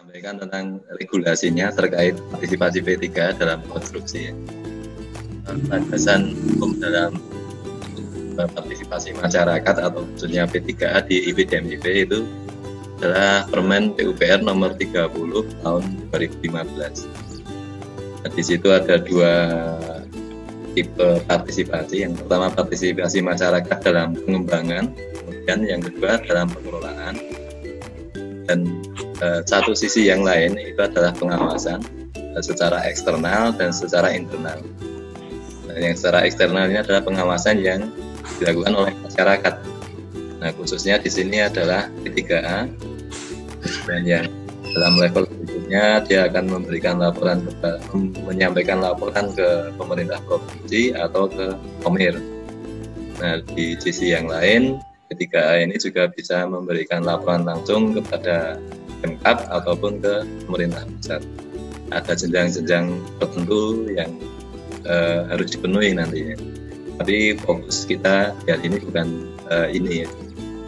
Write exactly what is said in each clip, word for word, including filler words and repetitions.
menyampaikan tentang regulasinya terkait partisipasi P tiga A dalam konstruksi. Landasan hukum dalam partisipasi masyarakat atau khususnya P tiga A di I P D M I P itu adalah Permen P U P R nomor tiga puluh tahun dua ribu lima belas. Nah, di situ ada dua tipe partisipasi. Yang pertama partisipasi masyarakat dalam pengembangan, kemudian yang kedua dalam pengelolaan. Dan eh, satu sisi yang lain itu adalah pengawasan eh, secara eksternal dan secara internal. Nah, yang secara eksternal ini adalah pengawasan yang dilakukan oleh masyarakat. Nah, khususnya di sini adalah P tiga A, dan yang dalam level berikutnya dia akan memberikan laporan ke, menyampaikan laporan ke pemerintah provinsi atau ke Komir. Nah, di sisi yang lain P tiga A ini juga bisa memberikan laporan langsung kepada Pemkab ataupun ke pemerintah pusat. Ada jenjang-jenjang tertentu yang uh, harus dipenuhi nantinya. Tapi fokus kita hari ini bukan uh, ini ya.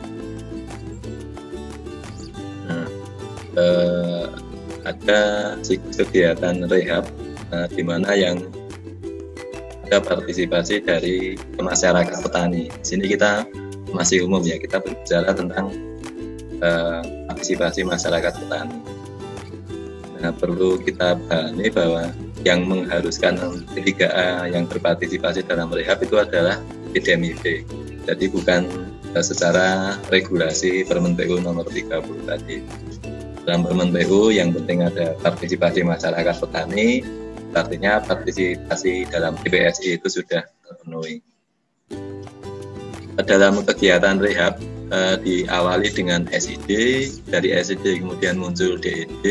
Nah, uh, ada kegiatan rehab uh, di mana yang ada partisipasi dari masyarakat petani. Di sini kita masih umum ya, kita berbicara tentang uh, partisipasi masyarakat petani. Nah, perlu kita pahami bahwa yang mengharuskan P tiga A yang berpartisipasi dalam rehab itu adalah P D M I P. Jadi bukan uh, secara regulasi Permen P U nomor tiga puluh tadi. Dalam Permen P U yang penting ada partisipasi masyarakat petani, artinya partisipasi dalam P P S I itu sudah terpenuhi. Dalam kegiatan rehab eh, diawali dengan S I D, dari S I D kemudian muncul D E D,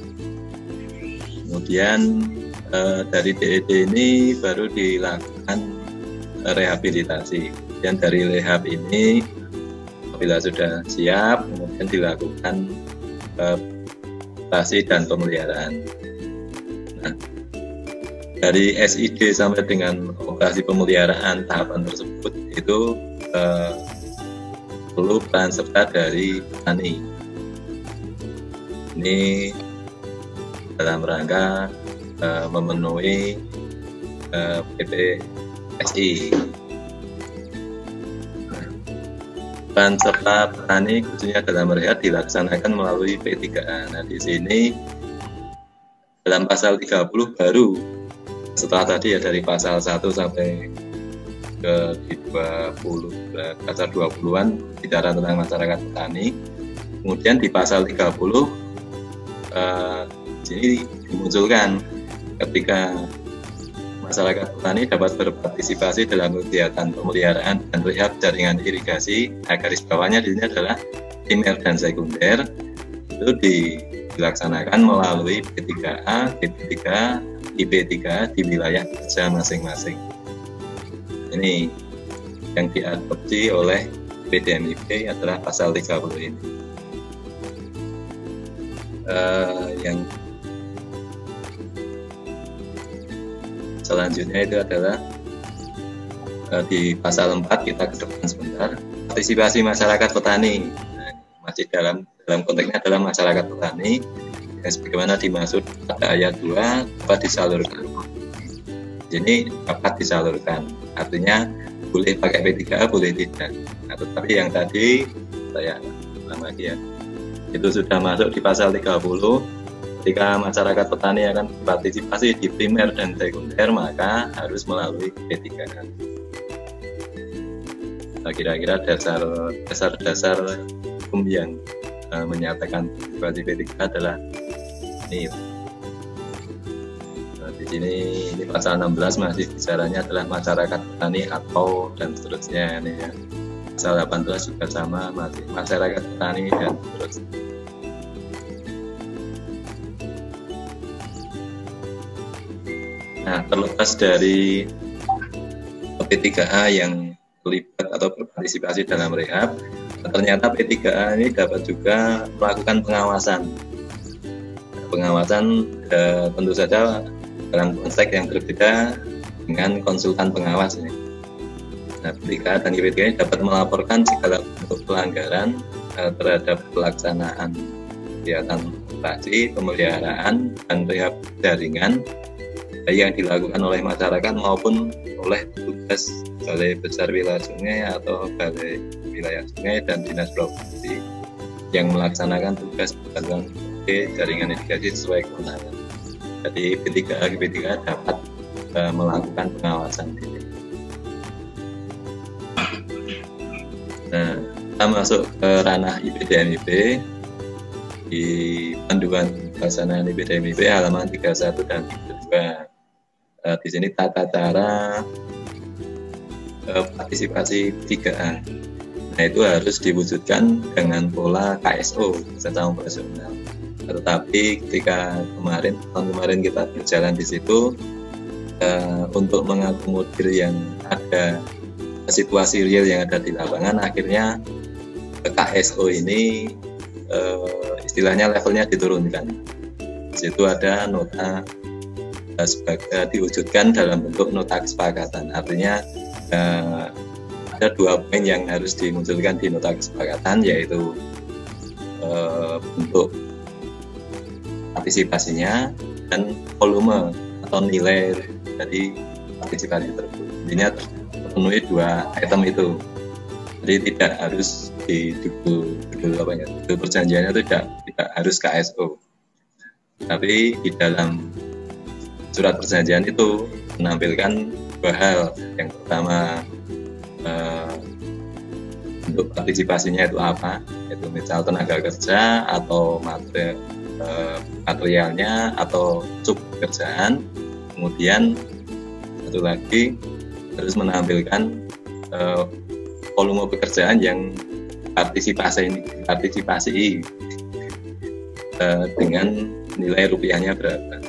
kemudian eh, dari D E D ini baru dilakukan eh, rehabilitasi. Dan dari rehab ini apabila sudah siap kemudian dilakukan eh, operasi dan pemeliharaan. Nah, dari S I D sampai dengan operasi pemeliharaan tahapan tersebut itu Uh, perlu peran serta dari petani. Ini dalam rangka uh, memenuhi uh, P P S I. Nah, peran serta petani khususnya dalam rehab dilaksanakan melalui P tiga A. Nah, di sini dalam pasal tiga puluh baru setelah tadi ya dari pasal satu sampai ke di dua puluh, pasal dua puluhan bicara tentang masyarakat petani. Kemudian di pasal tiga puluh uh, sini dimunculkan ketika masyarakat petani dapat berpartisipasi dalam kegiatan pemeliharaan dan rehab jaringan irigasi. Nah, garis bawahnya di sini adalah primer dan sekunder itu dilaksanakan melalui P tiga A, P tiga A, I P tiga A di wilayah kerja masing-masing. Ini yang diadopsi oleh P D M I P adalah pasal tiga puluh ini. Uh, yang selanjutnya itu adalah uh, di pasal empat, kita ke depan sebentar, partisipasi masyarakat petani. Nah, masih dalam dalam konteksnya adalah masyarakat petani yang sebagaimana dimaksud pada ayat dua dapat disalurkan. Jadi dapat disalurkan, artinya boleh pakai P tiga A, boleh tidak. Nah, tetapi yang tadi saya ulang lagi ya, itu sudah masuk di pasal tiga puluh. Ketika masyarakat petani akan berpartisipasi di primer dan sekunder, maka harus melalui P tiga A. Nah, kira-kira dasar dasar-dasar hukum yang uh, menyatakan partisipasi P tiga A adalah ini. Di sini ini pasal enam belas masih bicaranya adalah masyarakat petani atau dan seterusnya ini ya. Pasal delapan belas juga sama, masih masyarakat petani dan seterusnya. Nah, terlepas dari P tiga A yang terlibat atau berpartisipasi dalam rehab, ternyata P tiga A ini dapat juga melakukan pengawasan. Pengawasan eh, tentu saja dalam konteks yang berbeda dengan konsultan pengawas ini. Nah, P tiga A dan I P tiga A ini dapat melaporkan segala bentuk pelanggaran uh, terhadap pelaksanaan kegiatan administrasi, pemeliharaan, dan rehab jaringan yang dilakukan oleh masyarakat maupun oleh petugas Balai Besar Wilayah Sungai atau Balai Wilayah Sungai dan Dinas Provinsi yang melaksanakan tugas pembangunan jaringan irigasi sesuai kewenangan. Jadi P tiga A P tiga A dapat uh, melakukan pengawasan ini. Nah, kita masuk ke ranah I P D M I P. Di panduan pelaksanaan I P D M I P halaman tiga puluh satu dan tiga puluh dua. Uh, di sini tata cara uh, partisipasi P tiga A. Nah, itu harus diwujudkan dengan pola K S O secara operasional. Tetapi ketika kemarin tahun kemarin kita berjalan di situ uh, untuk mengakomodir yang ada situasi real yang ada di lapangan, akhirnya K S O ini uh, istilahnya levelnya diturunkan. Di situ ada nota uh, sebagai, uh, diwujudkan dalam bentuk nota kesepakatan. Artinya uh, ada dua poin yang harus dimunculkan di nota kesepakatan, yaitu uh, bentuk partisipasinya dan volume atau nilai dari partisipasi tersebut. Intinya terpenuhi dua item itu. Jadi tidak harus di judul judul apa ya, judul perjanjiannya itu tidak tidak harus K S O. Tapi di dalam surat perjanjian itu menampilkan dua hal. Yang pertama eh, bentuk partisipasinya itu apa, yaitu misal tenaga kerja atau materi, eh, materialnya atau sub pekerjaan. Kemudian satu lagi harus menampilkan eh, volume pekerjaan yang partisipasi ini partisipasi uh, dengan nilai rupiahnya berapa.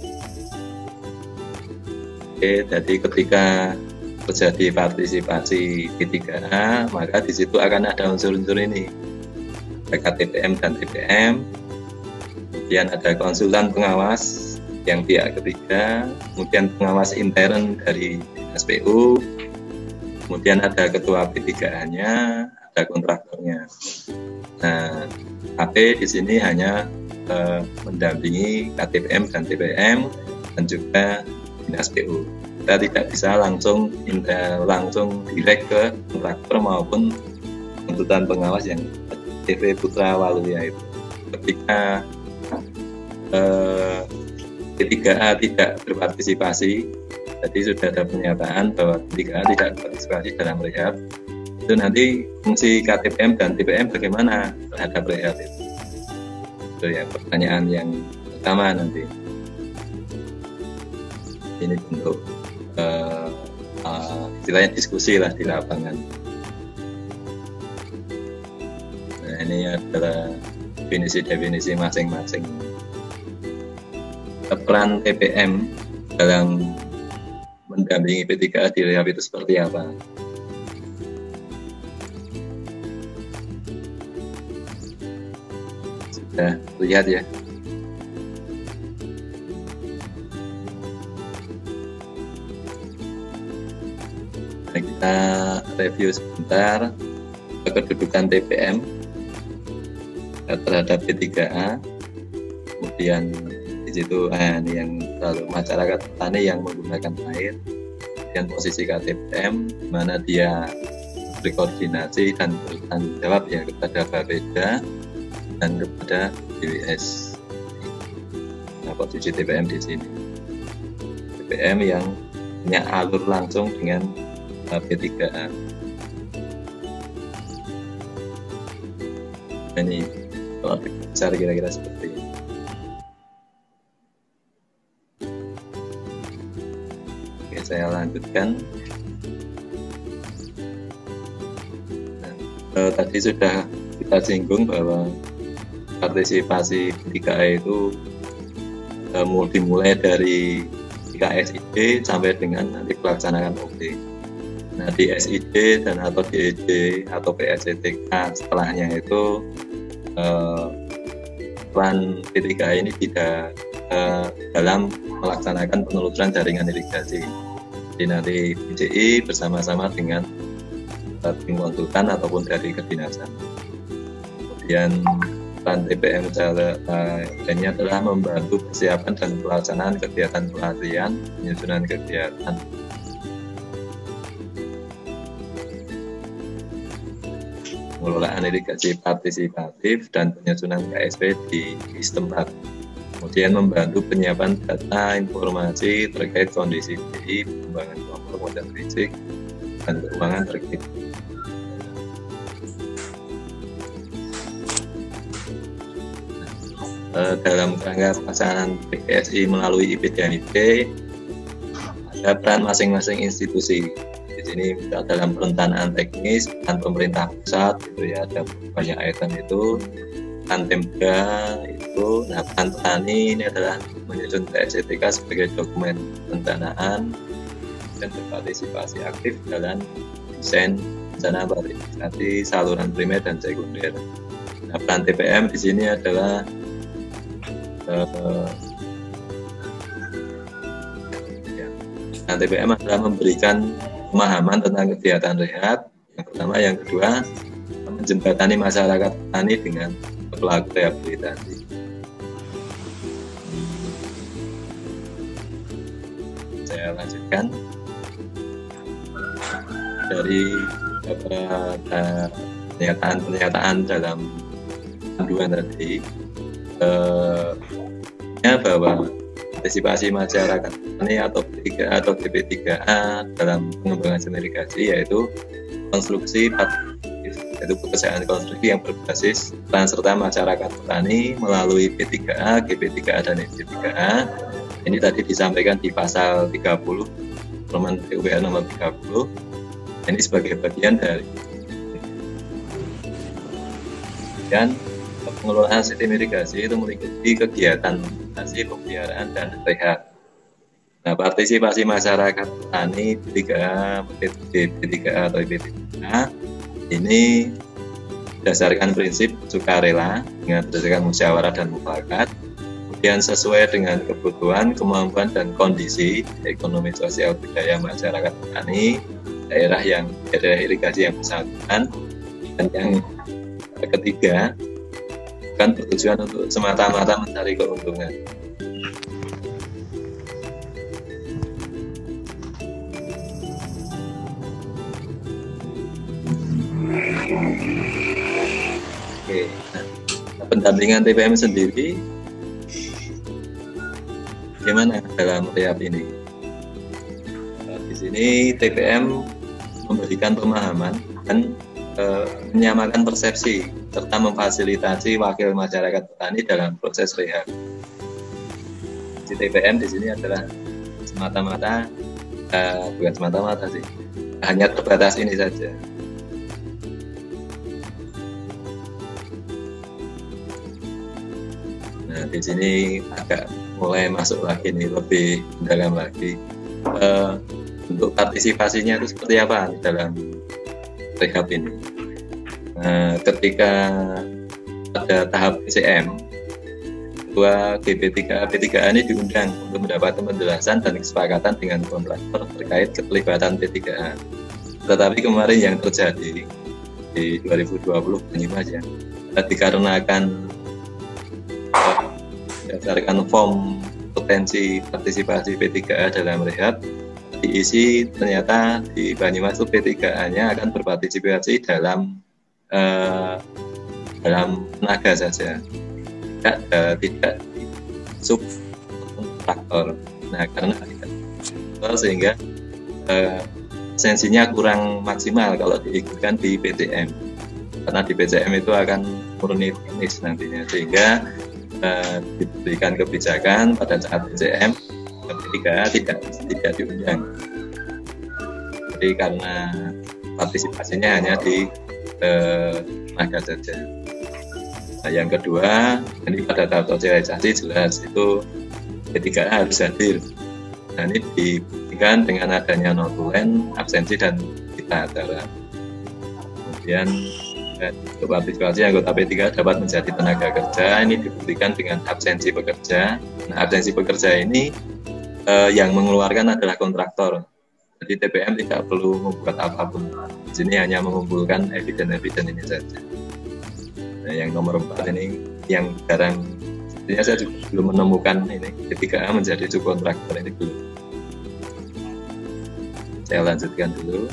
Oke, jadi ketika terjadi partisipasi P tiga A, maka di situ akan ada unsur-unsur ini, ada K T P M dan T P M, kemudian ada konsultan pengawas yang pihak ketiga, kemudian pengawas intern dari Dinas P U, kemudian ada ketua P tiga A-nya, ada kontraktornya. Nah, H P di sini hanya eh, mendampingi K T P M dan T P M dan juga Dinas P U. Kita tidak bisa langsung langsung direct ke kontraktor maupun konsultan pengawas yang T V Putra Waluya itu. Ketika eh, P tiga A tidak berpartisipasi, jadi sudah ada pernyataan bahwa P tiga A tidak berpartisipasi dalam rehab, itu nanti fungsi K T P M dan T P M bagaimana terhadap rehab itu? Itu ya pertanyaan yang pertama nanti. Ini bentuk uh, uh, istilahnya diskusi lah di lapangan. Nah, ini adalah definisi-definisi masing-masing. Peran T P M dalam mendampingi P tiga A di rehab itu seperti apa? Sudah lihat ya. Nah, kita review sebentar kedudukan T P M terhadap P tiga A. Kemudian di situ ah, ini yang lalu masyarakat petani yang menggunakan air, dan posisi K T P M di mana dia berkoordinasi dan bertanggung jawab ya kepada Bapeda dan kepada D W S. Nah, posisi T P M di sini, T P M yang punya alur langsung dengan P tiga A. Ini kalau besar kira-kira seperti ini. Oke, saya lanjutkan. Nah, eh, tadi sudah kita singgung bahwa partisipasi P tiga A itu eh, dimulai dari K S I D sampai dengan nanti pelaksanaan O D. Nah, di S I D dan atau D E D atau P S C T K setelahnya itu eh, peran P tiga A ini tidak eh, dalam melaksanakan penelusuran jaringan irigasi. Jadi nanti P J I bersama-sama dengan tim konsultan ataupun dari kedinasan. Kemudian peran T P M lainnya adalah membantu persiapan dan pelaksanaan kegiatan pelatihan, penyusunan kegiatan, pengelolaan irigasi partisipatif dan penyusunan K S P di, di setempat. Kemudian membantu penyiapan data informasi terkait kondisi B I, pengembangan kelompok modal fisik, dan keuangan terkait. Eh, dalam rangka pelaksanaan P K S I melalui I P D M I P, ada peran masing-masing institusi. Di sini dalam perencanaan teknis, peran pemerintah pusat itu ya ada banyak item itu, peran Pemda itu, nah peran petani ini adalah menyusun T S E T K sebagai dokumen perencanaan dan berpartisipasi aktif dalam desain rencana partisipasi saluran primer dan sekunder. Nah, peran T P M di sini adalah uh, ya, peran T P M adalah memberikan pemahaman tentang kegiatan rehab yang pertama, yang kedua menjembatani masyarakat petani dengan pelaku rehabilitasi. Saya lanjutkan dari pernyataan-pernyataan dalam panduan tadi, eh, bahwa partisipasi masyarakat petani atau P tiga A atau G P tiga A dalam pengembangan seni irigasi yaitu konstruksi yaitu pekerjaan konstruksi yang berbasis peran serta masyarakat petani melalui P tiga A, G P tiga A, dan S P tiga A. Ini tadi disampaikan di pasal tiga puluh Permen P U P R nomor tiga puluh. Ini sebagai bagian dari dan pengelolaan sistem irigasi itu meliputi kegiatan irigasi, pemeliharaan, dan rehab. Nah, partisipasi masyarakat petani P tiga A, P tiga A atau P tiga A ini berdasarkan prinsip sukarela dengan berdasarkan musyawarah dan mufakat, kemudian sesuai dengan kebutuhan, kemampuan, dan kondisi ekonomi sosial budaya masyarakat petani, daerah yang daerah irigasi yang bersangkutan, dan yang ketiga bukan bertujuan untuk semata-mata mencari keuntungan. Oke, nah, pendampingan T P M sendiri gimana dalam rehab ini? Nah, di sini T P M memberikan pemahaman dan e, menyamakan persepsi serta memfasilitasi wakil masyarakat petani dalam proses rehab. T P M di sini adalah semata-mata e, bukan semata-mata sih, hanya terbatas ini saja. Nah, di sini agak mulai masuk lagi nih, lebih dalam lagi. Uh, untuk partisipasinya itu seperti apa dalam rehab ini? Uh, ketika ada tahap P C M, ketua G P tiga A P tiga A ini diundang untuk mendapatkan penjelasan dan kesepakatan dengan kontraktor terkait keterlibatan P tiga A. Tetapi kemarin yang terjadi di dua ribu dua puluh Banyumas ya, dikarenakan berdasarkan form potensi partisipasi P tiga A dalam rehab diisi, ternyata di Banyumas itu P tiga A-nya akan berpartisipasi dalam uh, dalam tenaga saja, tidak uh, tidak subkontraktor. Nah, karena tidak sehingga uh, esensinya kurang maksimal kalau diikutkan di P T M, karena di P C M itu akan murni teknis nantinya, sehingga Uh, diberikan kebijakan pada saat P C M P tiga A tidak tidak diundang. Jadi karena partisipasinya hanya di tenaga uh, saja. Nah, yang kedua, ini pada tahap sosialisasi jelas itu P tiga A harus hadir. Nah, ini dibuktikan dengan adanya notulen, absensi, dan kita acara. Kemudian untuk partisipasi anggota P tiga A dapat menjadi tenaga kerja, ini dibuktikan dengan absensi pekerja. Nah, absensi pekerja ini eh, yang mengeluarkan adalah kontraktor. Jadi T P M tidak perlu membuat apapun. Di sini hanya mengumpulkan eviden-eviden ini saja. Nah, yang nomor empat ini yang jarang. Sebenarnya saya juga belum menemukan ini P tiga A menjadi subkontraktor, ini belum. Saya lanjutkan dulu.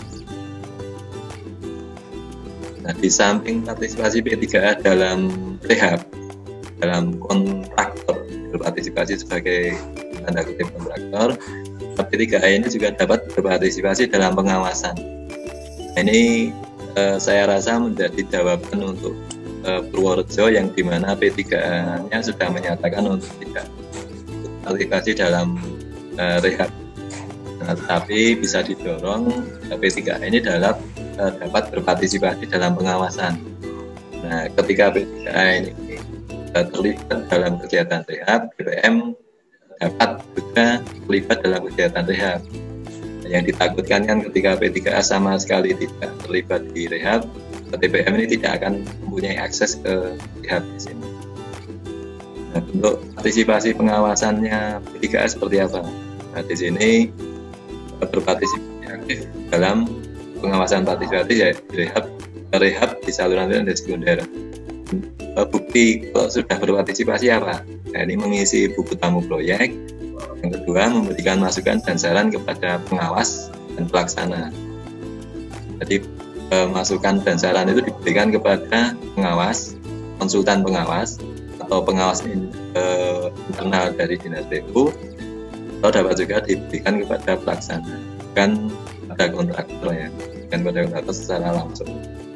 Nah, di samping partisipasi P tiga A dalam rehab, dalam kontraktor berpartisipasi sebagai tanda kutip kontraktor, P tiga A ini juga dapat berpartisipasi dalam pengawasan. Nah, ini eh, saya rasa menjadi jawaban untuk eh, Purworejo yang dimana P tiga A-nya sudah menyatakan untuk tidak berpartisipasi dalam eh, rehab. Nah, tapi bisa didorong P tiga A ini dalam eh, dapat berpartisipasi dalam pengawasan. Nah, ketika P tiga A ini eh, terlibat dalam kegiatan rehab, B P M dapat juga terlibat dalam kegiatan rehab. Yang ditakutkan kan ketika P tiga A sama sekali tidak terlibat di rehab, T P M ini tidak akan mempunyai akses ke rehab di sini. Nah, untuk partisipasi pengawasannya P tiga A seperti apa? Nah, di sini berpartisipasi aktif dalam pengawasan partisipatif ya rehab, rehab di saluran dan sekunder. Bukti kalau sudah berpartisipasi apa? Nah, ini mengisi buku tamu proyek. Yang kedua, memberikan masukan dan saran kepada pengawas dan pelaksana. Jadi eh, masukan dan saran itu diberikan kepada pengawas, konsultan pengawas, atau pengawas in, eh, internal dari Dinas P U, atau dapat juga diberikan kepada pelaksana, bukan pada kontraktor ya, bukan pada kontraktor secara langsung.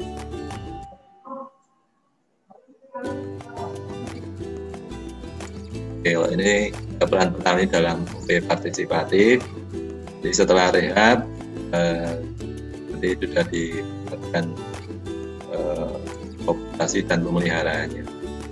Oke, kalau ini peran pertama dalam O P partisipatif. Jadi setelah rehab, eh, nanti sudah dilakukan eh, operasi dan pemeliharaannya.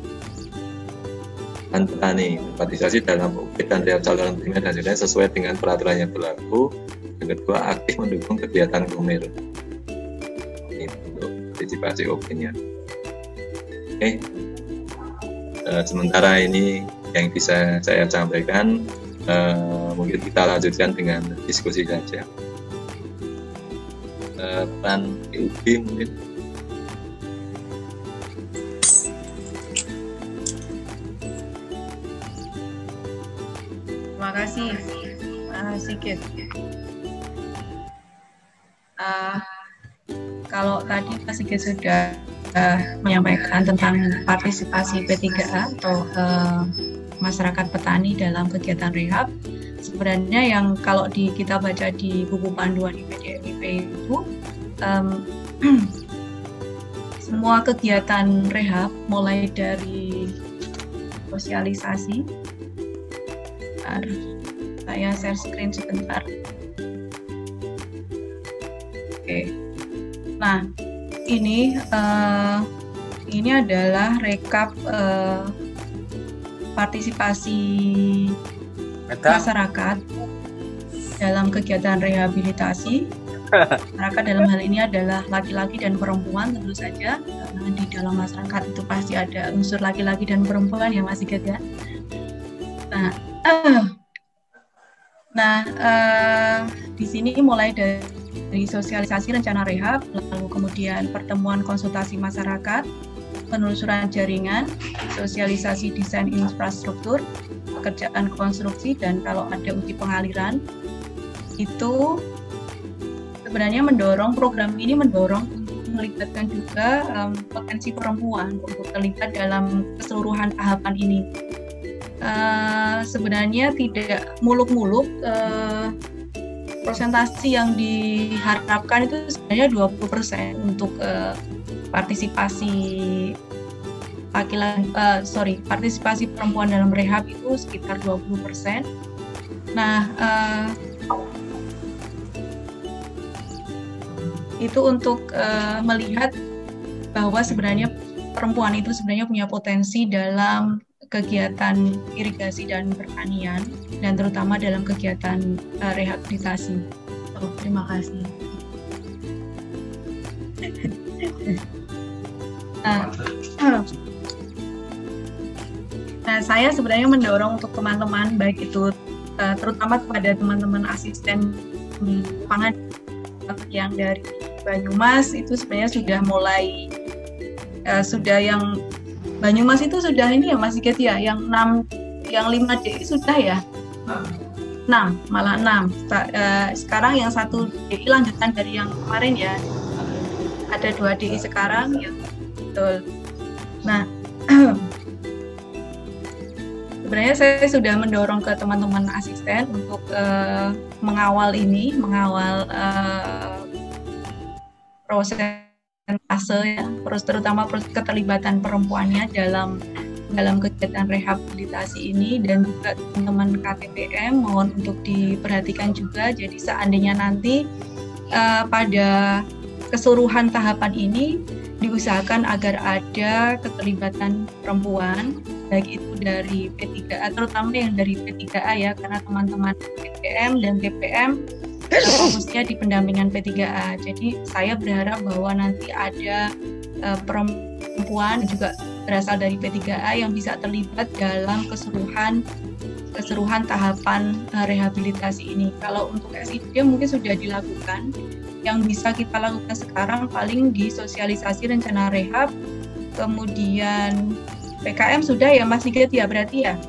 Peran petani partisipasi dalam O P dan rehab saluran primer dan seterusnya sesuai dengan peraturan yang berlaku. Yang kedua, aktif mendukung kegiatan Komer. Ini untuk partisipasi O P-nya. Oke, eh, sementara ini yang bisa saya sampaikan, uh, mungkin kita lanjutkan dengan diskusi saja. Uh, peran P U B mungkin. Terima kasih, uh, Sigit. Uh, kalau tadi Pak Sigit sudah uh, menyampaikan tentang partisipasi P tiga A atau uh, masyarakat petani dalam kegiatan rehab, sebenarnya yang kalau di kita baca di buku panduan I P D M I P itu um, semua kegiatan rehab mulai dari sosialisasi. Bentar, saya share screen sebentar. Oke, nah ini uh, ini adalah rekap uh, partisipasi Meta. masyarakat dalam kegiatan rehabilitasi. Masyarakat dalam hal ini adalah laki-laki dan perempuan tentu saja, karena di dalam masyarakat itu pasti ada unsur laki-laki dan perempuan yang masih gede. Nah, uh, nah uh, di sini mulai dari, dari sosialisasi rencana rehab, lalu kemudian pertemuan konsultasi masyarakat, penelusuran jaringan, sosialisasi desain infrastruktur, pekerjaan konstruksi, dan kalau ada uji pengaliran, itu sebenarnya mendorong, program ini mendorong untuk melibatkan juga um, potensi perempuan untuk terlibat dalam keseluruhan tahapan ini. Uh, sebenarnya tidak muluk-muluk, uh, persentasi yang diharapkan itu sebenarnya dua puluh persen untuk uh, partisipasi laki-laki, uh, sorry, partisipasi perempuan dalam rehab itu sekitar dua puluh persen. Nah, uh, itu untuk uh, melihat bahwa sebenarnya perempuan itu sebenarnya punya potensi dalam kegiatan irigasi dan pertanian, dan terutama dalam kegiatan uh, rehabilitasi. Oh, terima kasih. Nah, nah, saya sebenarnya mendorong untuk teman-teman, baik itu uh, terutama kepada teman-teman asisten di lapangan yang dari Banyumas, itu sebenarnya sudah mulai uh, sudah yang Banyumas itu sudah ini ya Mas Sigit ya, yang enam, yang lima D I sudah ya? enam, malah enam. Sekarang yang satu D I lanjutan dari yang kemarin ya. Ada dua D I sekarang ya, betul. Nah, sebenarnya saya sudah mendorong ke teman-teman asisten untuk uh, mengawal ini, mengawal uh, proses fase ya, terutama proses keterlibatan perempuannya dalam dalam kegiatan rehabilitasi ini, dan juga teman-teman K T P M mohon untuk diperhatikan juga. Jadi seandainya nanti uh, pada keseluruhan tahapan ini diusahakan agar ada keterlibatan perempuan, baik itu dari P tiga A, terutama yang dari P tiga A ya, karena teman-teman P P M dan T P M fokusnya di pendampingan P tiga A. Jadi saya berharap bahwa nanti ada uh, perempuan juga berasal dari P tiga A yang bisa terlibat dalam keseluruhan keseluruhan tahapan uh, rehabilitasi ini. Kalau untuk S I D mungkin sudah dilakukan. Yang bisa kita lakukan sekarang paling di sosialisasi rencana rehab, kemudian P K M sudah ya Mas Sigit ya berarti ya?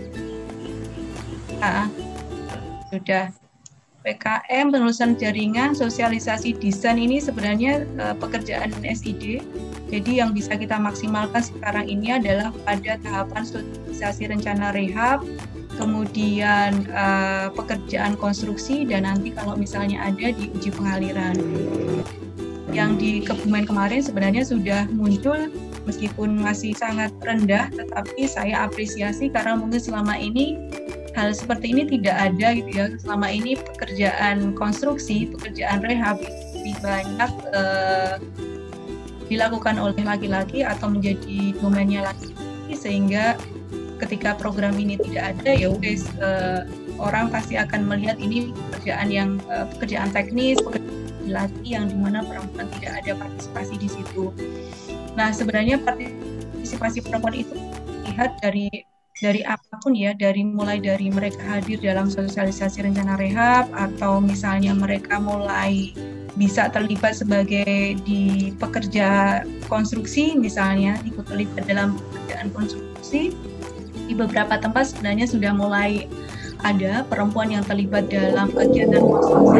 Nah, sudah. P K M, penelusuran jaringan, sosialisasi desain ini sebenarnya uh, pekerjaan S I D. Jadi yang bisa kita maksimalkan sekarang ini adalah pada tahapan sosialisasi rencana rehab, kemudian uh, pekerjaan konstruksi, dan nanti kalau misalnya ada di uji pengaliran. Yang di Kebumen kemarin sebenarnya sudah muncul, meskipun masih sangat rendah, tetapi saya apresiasi karena mungkin selama ini hal seperti ini tidak ada gitu ya. Selama ini pekerjaan konstruksi, pekerjaan rehab lebih banyak uh, dilakukan oleh laki-laki atau menjadi domainnya laki-laki, sehingga ketika program ini tidak ada ya guys, uh, orang pasti akan melihat ini pekerjaan yang uh, pekerjaan teknis, pekerjaan laki yang dimana perempuan tidak ada partisipasi di situ. Nah sebenarnya partisipasi perempuan itu lihat dari dari apapun ya, dari mulai dari mereka hadir dalam sosialisasi rencana rehab, atau misalnya mereka mulai bisa terlibat sebagai di pekerja konstruksi, misalnya ikut terlibat dalam pekerjaan konstruksi. Di beberapa tempat sebenarnya sudah mulai ada perempuan yang terlibat dalam kegiatan konstruksi.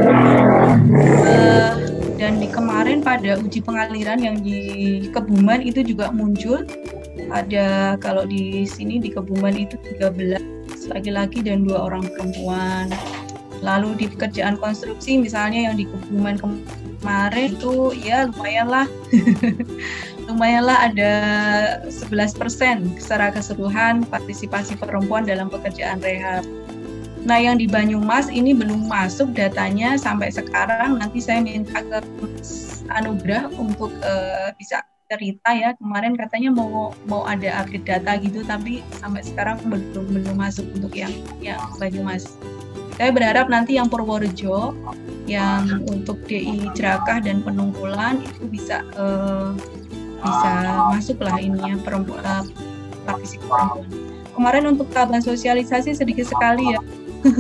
Uh, dan di kemarin pada uji pengaliran yang di Kebumen itu juga muncul. Ada kalau di sini di Kebumen itu tiga belas laki-laki dan dua orang perempuan. Lalu di pekerjaan konstruksi misalnya yang di Kebumen kemarin itu ya lumayanlah lumayanlah ada sebelas persen secara keseluruhan partisipasi perempuan dalam pekerjaan rehab. Nah yang di Banyumas ini belum masuk datanya sampai sekarang, nanti saya minta ke Mas Anugrah untuk uh, bisa cerita ya, kemarin katanya mau mau ada update data gitu, tapi sampai sekarang belum belum masuk untuk yang yang Banyumas. Saya berharap nanti yang Purworejo, yang untuk D I Jerakah dan Penungkulan itu bisa uh, bisa masuk lah ininya perempuan, uh, partisipasi perempuan. Kemarin untuk tahapan sosialisasi sedikit sekali ya.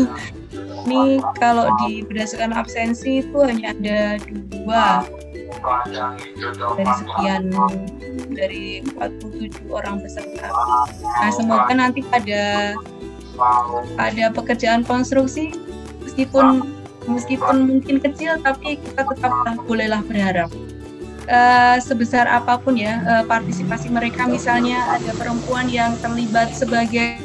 Ini kalau di berdasarkan absensi itu hanya ada dua dari sekian, dari empat puluh tujuh orang peserta. Nah semoga nanti pada pada pekerjaan konstruksi meskipun meskipun mungkin kecil, tapi kita tetap bolehlah berharap uh, sebesar apapun ya uh, partisipasi mereka. Misalnya ada perempuan yang terlibat sebagai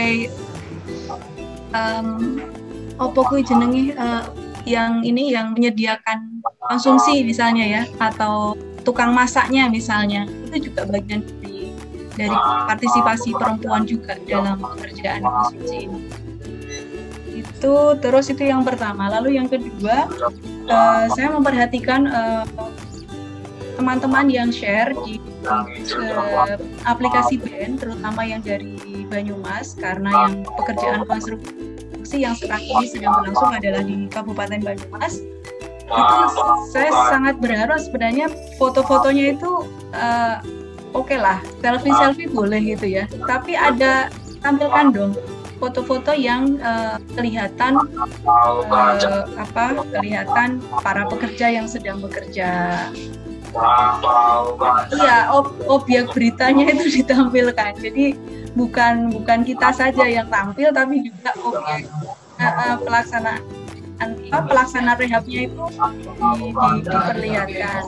um, opo kuwi jenenge uh, yang ini yang menyediakan konsumsi misalnya ya, atau tukang masaknya misalnya, itu juga bagian dari dari partisipasi perempuan juga dalam pekerjaan konsumsi ini. Itu terus itu yang pertama. Lalu yang kedua, uh, saya memperhatikan uh, teman-teman yang share di uh, aplikasi B E N, terutama yang dari Banyumas, karena yang pekerjaan konstruksi yang sekarang ini sedang berlangsung adalah di Kabupaten Banyumas. Itu saya sangat berharap sebenarnya foto-fotonya itu uh, oke okay lah, selfie-selfie boleh gitu ya, tapi ada tampilkan dong foto-foto yang uh, kelihatan uh, apa kelihatan para pekerja yang sedang bekerja. Iya, ob objek beritanya itu ditampilkan. Jadi bukan bukan kita saja yang tampil, tapi juga objek uh, uh, pelaksanaan uh, pelaksana rehabnya itu di, di, diperlihatkan.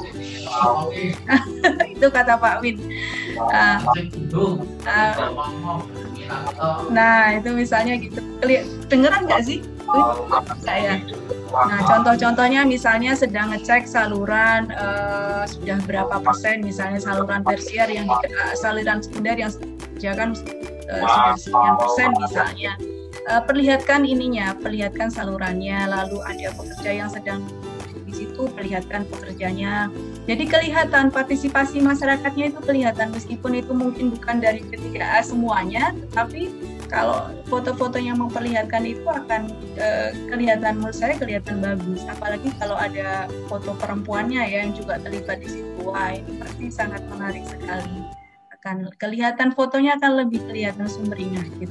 Itu kata Pak Win. Uh, uh, nah itu misalnya gitu. Dengeran nggak sih? Saya. Nah, contoh-contohnya misalnya sedang ngecek saluran uh, sudah berapa persen, misalnya saluran tersier yang di, uh, saluran sekunder yang disediakan uh, sudah sekian persen misalnya. Uh, perlihatkan ininya, perlihatkan salurannya, lalu ada pekerja yang sedang di situ, perlihatkan pekerjanya. Jadi kelihatan partisipasi masyarakatnya itu kelihatan, meskipun itu mungkin bukan dari P tiga A semuanya, tetapi kalau foto-foto yang memperlihatkan itu akan e, kelihatan, menurut saya kelihatan bagus. Apalagi kalau ada foto perempuannya ya yang juga terlibat di situ, wah ini pasti sangat menarik sekali. Akan kelihatan fotonya akan lebih kelihatan sumringah gitu.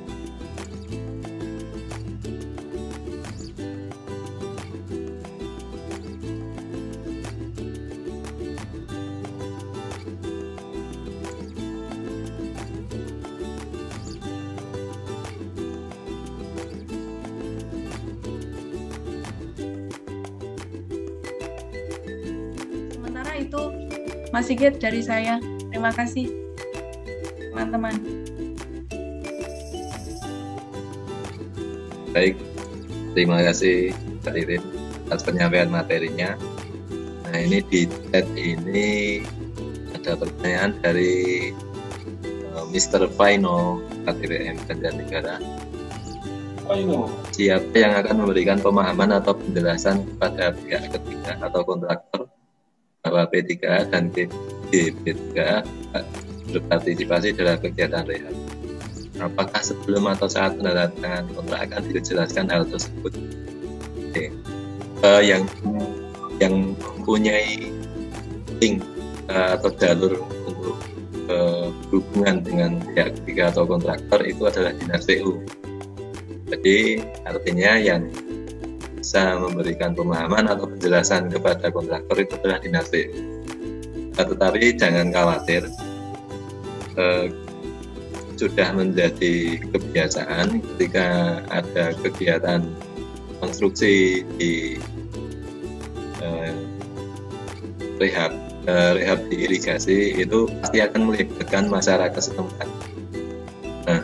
Itu Mas Sigit dari saya. Terima kasih teman-teman. Baik, terima kasih Mbak Ririn atas penyampaian materinya. Nah ini di chat ini ada pertanyaan dari uh, mister Vaino K T B M Banjarnegara. Siapa yang akan memberikan pemahaman atau penjelasan kepada pihak ketiga atau kontraktor bahwa P tiga A dan P tiga A berpartisipasi dalam kegiatan rehab? Apakah sebelum atau saat penandatangan kontrak akan dijelaskan hal tersebut? Oke. Uh, yang yang mempunyai link uh, atau jalur untuk uh, hubungan dengan pihak ketiga atau kontraktor itu adalah Dinas P U. Jadi artinya yang bisa memberikan pemahaman atau penjelasan kepada kontraktor itu adalah Dinas P U. Nah, tetapi jangan khawatir, eh, sudah menjadi kebiasaan ketika ada kegiatan konstruksi di eh, rehab eh, rehab di irigasi itu pasti akan melibatkan masyarakat setempat. Nah,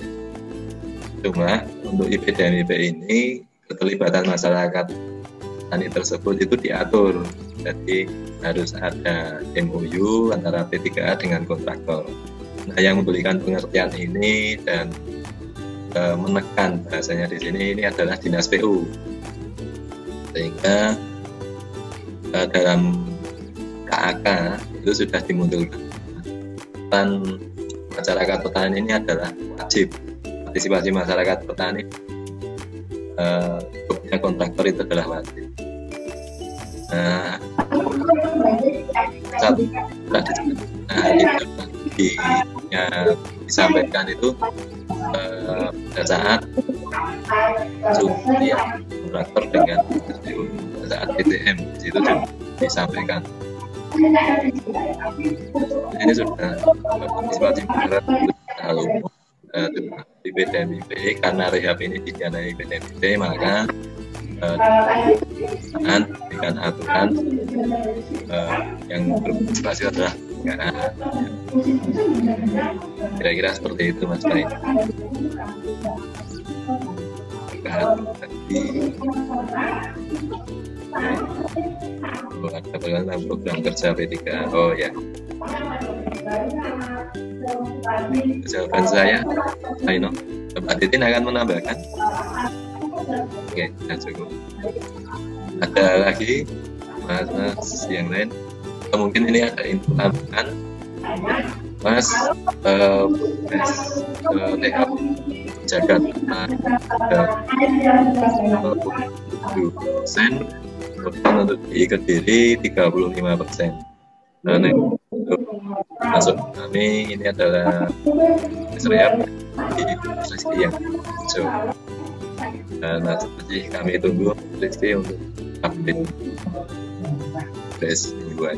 cuma untuk I P D M I P ini keterlibatan masyarakat tani tersebut itu diatur, jadi harus ada M O U antara P tiga A dengan kontraktor. Nah, yang memberikan pengertian ini dan e, menekan bahasanya di sini ini adalah Dinas P U, sehingga e, dalam K A K itu sudah dimunculkan dan masyarakat petani ini adalah wajib, partisipasi masyarakat petani Uh, kontraktor itu adalah wajib. Nah, saat nah, itu di, ya, disampaikan itu uh, pada saat ya, kontraktor dengan pada saat P T M di situ disampaikan. Ini sudah partisipasi masyarakat hal umum di P D M I P, karena rehab ini didanai P D M I P, maka dengan uh, aturan uh, yang berpartisipasi adalah negara. Kira-kira seperti itu Mas Baik. Oh, ada bagaimana program kerja P tiga A? Oh ya. Jawaban saya, Aino. Mbak Titin akan menambahkan. Oke, nah cukup. Ada lagi mas-mas yang lain? Mungkin ini ada info tambahan. Mas, uh, mas uh, T H Jagat ada tujuh persen, untuk di Kediri tiga puluh lima persen. Nah, masuk kami ini adalah rehab di Rizky yang hijau. Nah, nanti kami tunggu Rizky untuk update. Terus dua.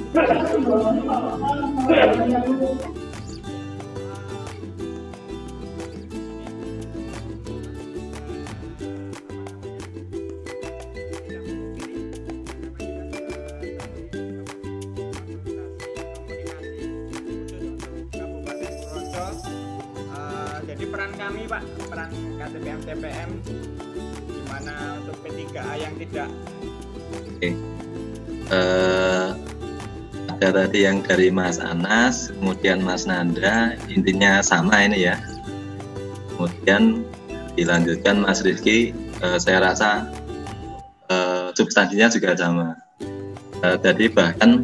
Jadi peran kami Pak, peran K T P M T P M gimana untuk P tiga A yang tidak? Oke, uh, ada tadi yang dari Mas Anas, kemudian Mas Nanda, intinya sama ini ya. Kemudian dilanjutkan Mas Rizky, uh, saya rasa uh, substansinya juga sama. Uh, jadi bahkan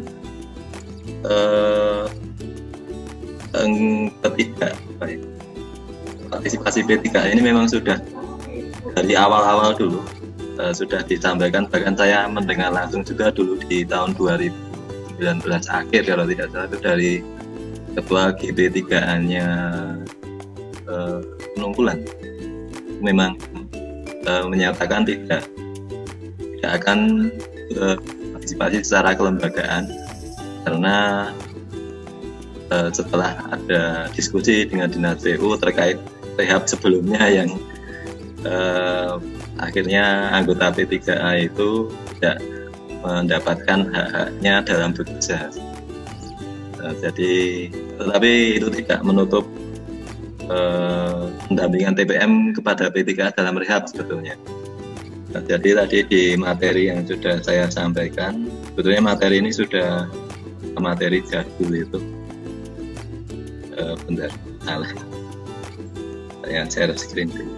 uh, yang ketiga, baik. Partisipasi P tiga A ini memang sudah dari awal-awal dulu uh, sudah disampaikan, bahkan saya mendengar langsung juga dulu di tahun dua ribu sembilan belas akhir kalau tidak salah, itu dari ketua G P tiga A-nya uh, Penungkulan memang uh, menyatakan tidak tidak akan uh, partisipasi secara kelembagaan karena uh, setelah ada diskusi dengan Dinas P U terkait rehab sebelumnya yang uh, akhirnya anggota P tiga A itu tidak mendapatkan hak-haknya dalam bekerja. Uh, jadi, tetapi itu tidak menutup uh, pendampingan T P M kepada P tiga A dalam rehab sebetulnya. Nah, jadi tadi di materi yang sudah saya sampaikan, sebetulnya materi ini sudah materi jadul itu. Uh, bentar, salah. Saya share screen dulu.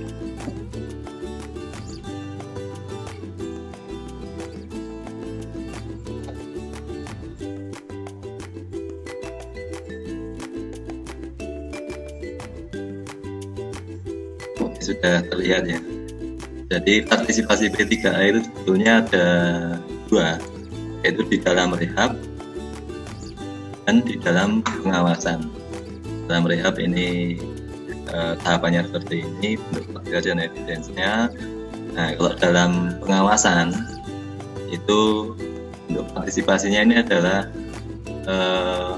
Sudah terlihat ya. Jadi partisipasi P tiga A itu sebetulnya ada dua, yaitu di dalam rehab dan di dalam pengawasan. Dalam rehab ini Uh, tahapannya seperti ini, bentuk kajian evidence-nya. Nah, kalau dalam pengawasan itu bentuk partisipasinya ini adalah uh,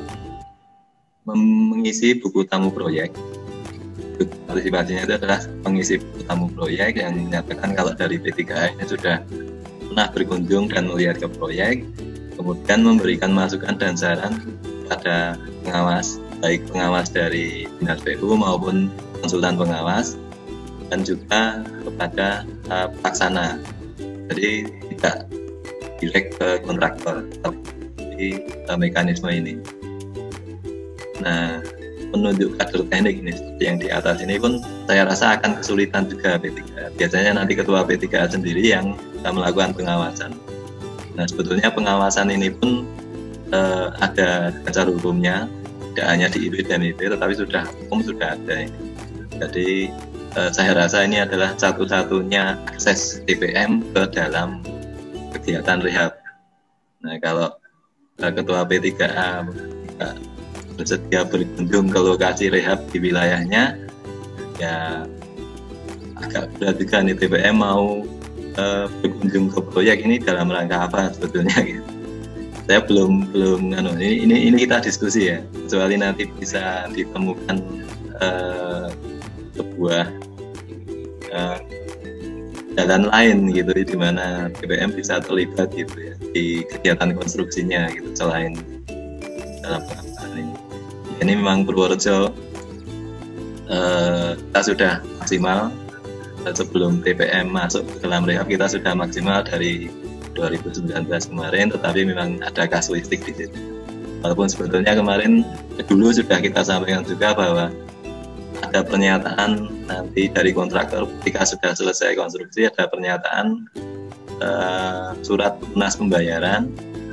mengisi buku tamu proyek. Bentuk partisipasinya itu adalah mengisi buku tamu proyek yang menyatakan kalau dari P tiga A ini sudah pernah berkunjung dan melihat ke proyek, kemudian memberikan masukan dan saran pada pengawas, baik pengawas dari Dinas P U maupun konsultan pengawas, dan juga kepada uh, pelaksana. Jadi tidak direct ke kontraktor, tapi uh, mekanisme ini. Nah, menunjuk kader teknik ini seperti yang di atas ini pun saya rasa akan kesulitan juga P tiga A. Biasanya nanti ketua P tiga A sendiri yang uh, melakukan pengawasan. Nah, sebetulnya pengawasan ini pun uh, ada dasar hukumnya. Tidak hanya di I P dan I P, tetapi sudah hukum sudah ada ini. Jadi eh, saya rasa ini adalah satu-satunya akses T P M ke dalam kegiatan rehab. Nah, kalau eh, ketua P tiga A tidak bersedia berkunjung ke lokasi rehab di wilayahnya, ya agak berat juga nih T P M mau eh, berkunjung ke proyek ini dalam rangka apa sebetulnya gitu. Saya belum belum anu, ini, ini ini kita diskusi ya, kecuali nanti bisa ditemukan uh, sebuah uh, jalan lain gitu di mana T P M bisa terlibat gitu ya di kegiatan konstruksinya gitu selain dalam pengawasan ini. Ya, ini memang Purworejo uh, kita sudah maksimal uh, sebelum T P M masuk ke dalam rehab, kita sudah maksimal dari dua ribu sembilan belas kemarin, tetapi memang ada kasuistik di situ. Walaupun sebetulnya kemarin dulu sudah kita sampaikan juga bahwa ada pernyataan nanti dari kontraktor ketika sudah selesai konstruksi, ada pernyataan uh, surat lunas pembayaran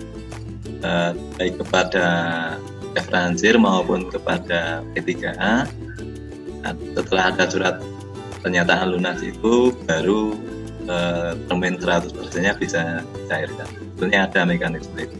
uh, baik kepada Efransir maupun kepada P tiga A. Nah, setelah ada surat pernyataan lunas itu baru Uh, termin seratus persennya bisa dicairkan. Sebetulnya ada mekanisme itu.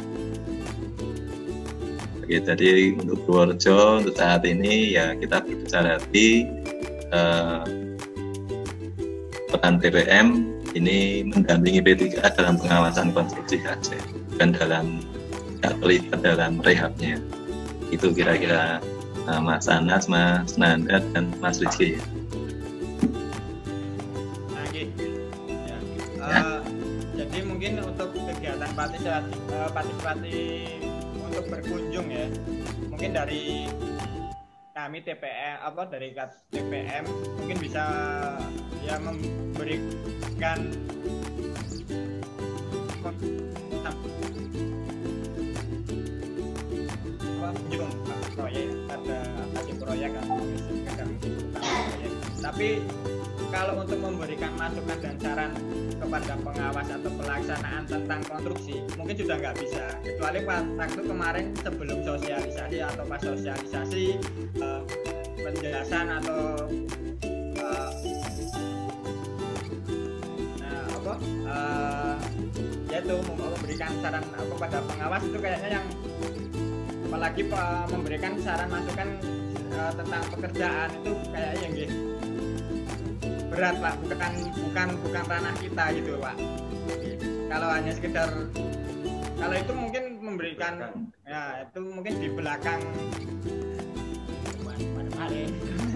Oke, jadi untuk Purworejo untuk saat ini ya kita berbicara di uh, peran T P M ini mendampingi P tiga A dalam pengawasan konstruksi saja, bukan dalam tidak terlibat dalam rehabnya. Itu kira-kira uh, Mas Anas, Mas Nanda, dan Mas Rizky. Nah, gitu. Ya. Uh, ya. Jadi mungkin untuk kegiatan partisipasi, uh, partisipasi untuk berkunjung ya, mungkin dari kami T P M apa dari T P M mungkin bisa ya memberikan kunjung proyek, ada ada proyek atau proyek. Tapi kalau untuk memberikan masukan dan saran kepada pengawas atau pelaksanaan tentang konstruksi mungkin sudah nggak bisa, kecuali waktu kemarin sebelum sosialisasi atau pas sosialisasi uh, penjelasan atau uh, nah, apa uh, yaitu memberikan saran kepada pengawas itu kayaknya yang apalagi uh, memberikan saran masukan uh, tentang pekerjaan itu kayaknya yang gitu berat Pak, bukan bukan bukan ranah kita gitu Pak. Kalau hanya sekedar kalau itu mungkin memberikan ya itu mungkin di belakang kemarin.